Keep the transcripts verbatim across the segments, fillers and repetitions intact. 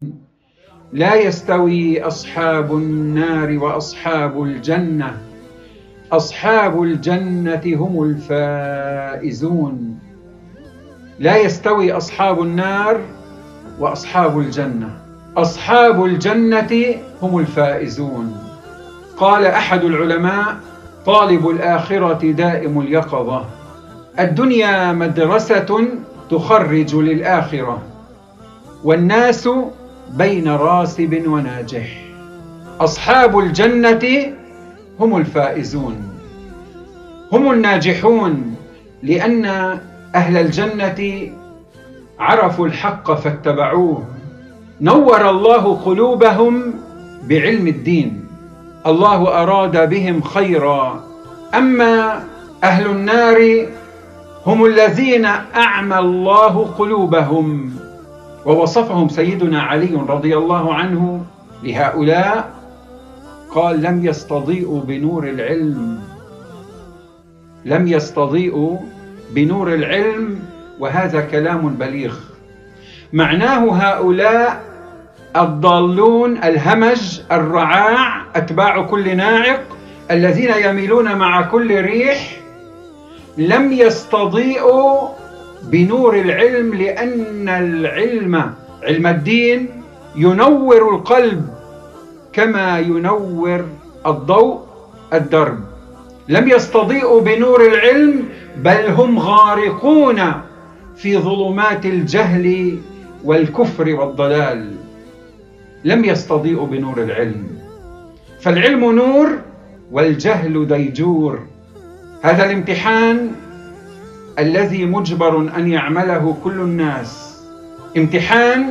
لا يستوي أصحاب النار وأصحاب الجنة، أصحاب الجنة هم الفائزون. لا يستوي أصحاب النار وأصحاب الجنة، أصحاب الجنة هم الفائزون. قال أحد العلماء: طالب الآخرة دائم اليقظة، الدنيا مدرسة تخرج للآخرة، والناس بين راسب وناجح. أصحاب الجنة هم الفائزون، هم الناجحون، لأن أهل الجنة عرفوا الحق فاتبعوه، نور الله قلوبهم بعلم الدين، الله أراد بهم خيرا. أما أهل النار هم الذين أعمى الله قلوبهم، ووصفهم سيدنا علي رضي الله عنه لهؤلاء، قال: لم يستضيئوا بنور العلم، لم يستضيئوا بنور العلم. وهذا كلام بليغ، معناه هؤلاء الضالون الهمج الرعاع أتباع كل ناعق الذين يميلون مع كل ريح، لم يستضيئوا بنور العلم، لأن العلم، علم الدين، ينور القلب كما ينور الضوء الدرب. لم يستضيئوا بنور العلم، بل هم غارقون في ظلمات الجهل والكفر والضلال. لم يستضيئوا بنور العلم، فالعلم نور والجهل ديجور. هذا الامتحان الذي مجبر أن يعمله كل الناس، امتحان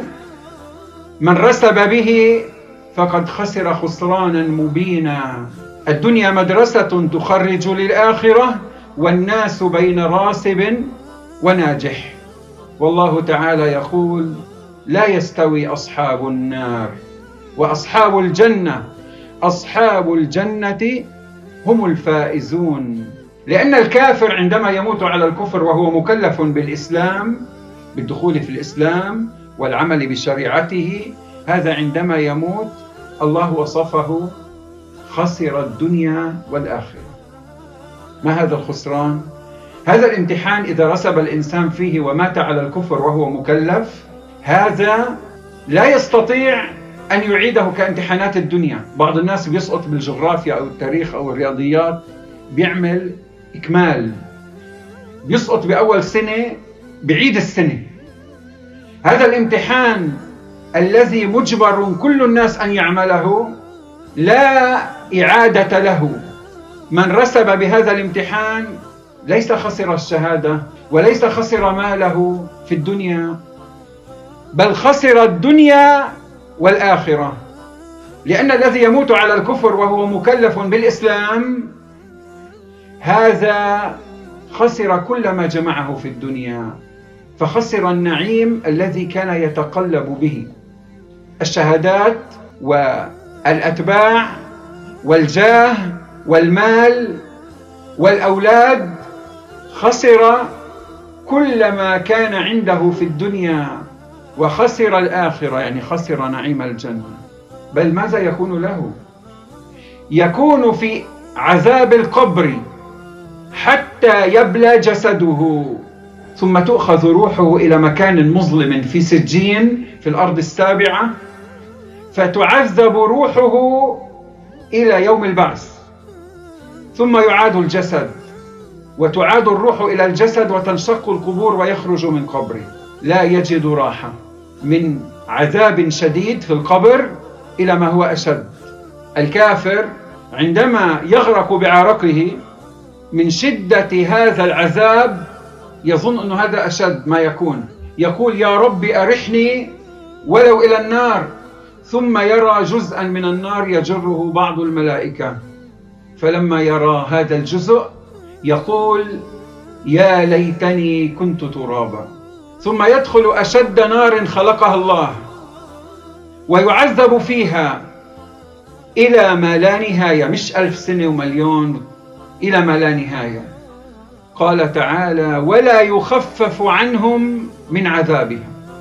من رسب به فقد خسر خسرانا مبينا. الدنيا مدرسة تخرج للآخرة، والناس بين راسب وناجح. والله تعالى يقول: لا يستوي أصحاب النار وأصحاب الجنة، أصحاب الجنة هم الفائزون. لأن الكافر عندما يموت على الكفر وهو مكلف بالإسلام، بالدخول في الإسلام والعمل بشريعته، هذا عندما يموت الله وصفه: خسر الدنيا والآخرة. ما هذا الخسران؟ هذا الامتحان إذا رسب الإنسان فيه ومات على الكفر وهو مكلف، هذا لا يستطيع أن يعيده كامتحانات الدنيا. بعض الناس بيسقط بالجغرافيا أو التاريخ أو الرياضيات، بيعمل إكمال، بيسقط بأول سنة، بعيد السنة. هذا الامتحان الذي مجبر كل الناس أن يعمله لا إعادة له. من رسب بهذا الامتحان ليس خسر الشهادة وليس خسر ماله في الدنيا، بل خسر الدنيا والآخرة. لأن الذي يموت على الكفر وهو مكلف بالإسلام، هذا خسر كل ما جمعه في الدنيا، فخسر النعيم الذي كان يتقلب به، الشهادات والأتباع والجاه والمال والأولاد. خسر كل ما كان عنده في الدنيا، وخسر الآخرة، يعني خسر نعيم الجنة. بل ماذا يكون له؟ يكون في عذاب القبر حتى يبلى جسده، ثم تؤخذ روحه إلى مكان مظلم في سجين في الأرض السابعة، فتعذب روحه إلى يوم البعث، ثم يعاد الجسد وتعاد الروح إلى الجسد، وتنشق القبور ويخرج من قبره. لا يجد راحة، من عذاب شديد في القبر إلى ما هو أشد. الكافر عندما يغرق بعرقه من شدة هذا العذاب يظن أن هذا أشد ما يكون، يقول: يا رب أرحني ولو إلى النار، ثم يرى جزءا من النار يجره بعض الملائكة، فلما يرى هذا الجزء يقول: يا ليتني كنت ترابا. ثم يدخل أشد نار خلقها الله ويعذب فيها إلى ما لا نهاية، مش ألف سنة ومليون، إلى ما لا نهاية. قال تعالى: ولا يخفف عنهم من عذابها.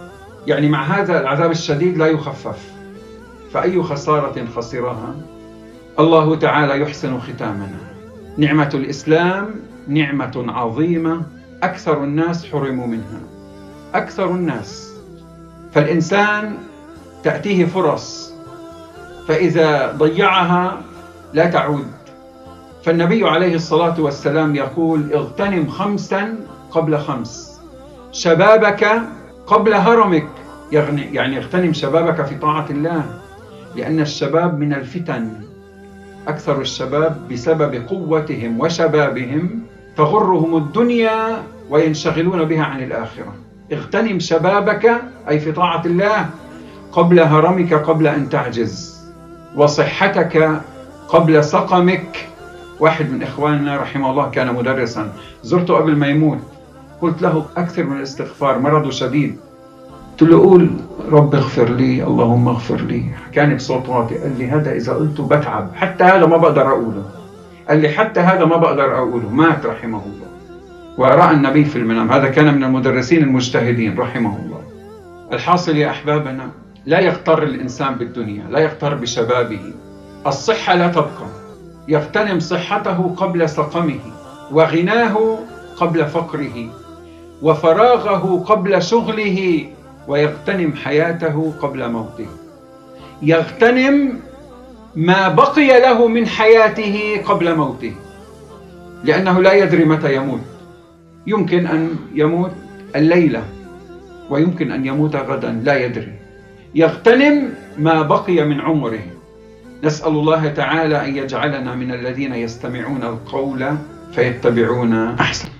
يعني مع هذا العذاب الشديد لا يخفف، فأي خسارة خسرها. الله تعالى يحسن ختامنا. نعمة الإسلام نعمة عظيمة أكثر الناس حرموا منها، أكثر الناس. فالإنسان تأتيه فرص، فإذا ضيعها لا تعود. فالنبي عليه الصلاة والسلام يقول: اغتنم خمسا قبل خمس، شبابك قبل هرمك. يعني اغتنم شبابك في طاعة الله، لأن الشباب من الفتن. أكثر الشباب بسبب قوتهم وشبابهم تغرهم الدنيا وينشغلون بها عن الآخرة. اغتنم شبابك أي في طاعة الله قبل هرمك، قبل أن تعجز، وصحتك قبل سقمك. واحد من إخواننا رحمه الله كان مدرسا، زرته قبل ما يموت، قلت له: أكثر من الاستغفار، مرضه شديد. قلت له: قول رب اغفر لي، اللهم اغفر لي. كان بصوت واطي، قال لي: هذا إذا قلته بتعب، حتى هذا ما بقدر أقوله. قال لي: حتى هذا ما بقدر أقوله. مات رحمه الله ورأى النبي في المنام. هذا كان من المدرسين المجتهدين رحمه الله. الحاصل يا أحبابنا، لا يغتر الإنسان بالدنيا، لا يغتر بشبابه. الصحة لا تبقى، يغتنم صحته قبل سقمه، وغناه قبل فقره، وفراغه قبل شغله، ويغتنم حياته قبل موته. يغتنم ما بقي له من حياته قبل موته، لأنه لا يدري متى يموت. يمكن أن يموت الليلة، ويمكن أن يموت غدا، لا يدري. يغتنم ما بقي من عمره. نسأل الله تعالى أن يجعلنا من الذين يستمعون القول فيتبعون أحسن.